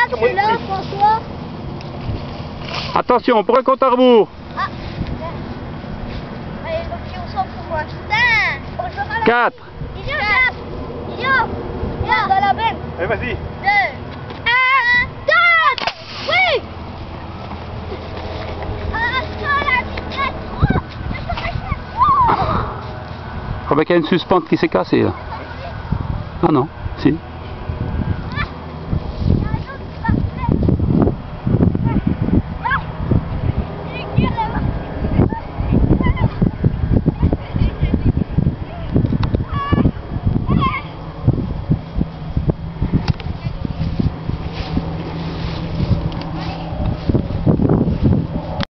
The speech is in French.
c'est là, François. Attention, pour un compte à rebours. Ah, allez, donc on s'en fout, moi. Putain, 4. Idiot, dans la benne. Allez, vas-y. 2, 1, 4. Oui. Attends, la vitesse. Je crois qu'il y a une suspente qui s'est cassée là. Ah non, si.